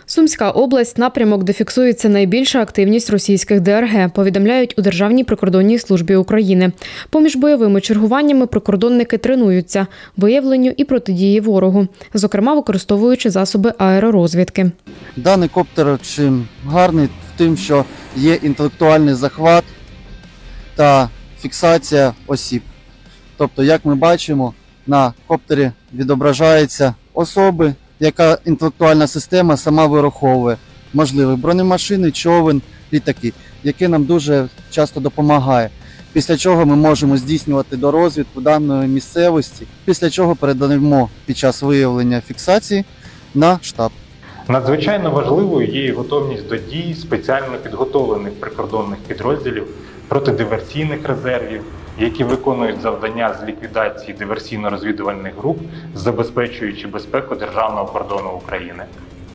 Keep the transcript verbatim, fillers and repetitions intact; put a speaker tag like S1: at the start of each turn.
S1: Сумська область – напрямок, де фіксується найбільша активність російських Де Ер Ге, повідомляють у Державній прикордонній службі України. Поміж бойовими чергуваннями прикордонники тренуються виявленню і протидії ворогу, зокрема використовуючи засоби аеророзвідки.
S2: Даний коптер чим гарний тим, що є інтелектуальний захват та фіксація осіб. Тобто, як ми бачимо, на коптері відображаються особи, яка інтелектуальна система сама вираховує можливі бронемашини, човен, літаки, які нам дуже часто допомагає. Після чого ми можемо здійснювати дорозвідку даної місцевості, після чого передаємо під час виявлення фіксації на штаб.
S3: Надзвичайно важливою є і готовність до дій спеціально підготовлених прикордонних підрозділів, протидиверсійних резервів, які виконують завдання з ліквідації диверсійно-розвідувальних груп, забезпечуючи безпеку державного кордону України.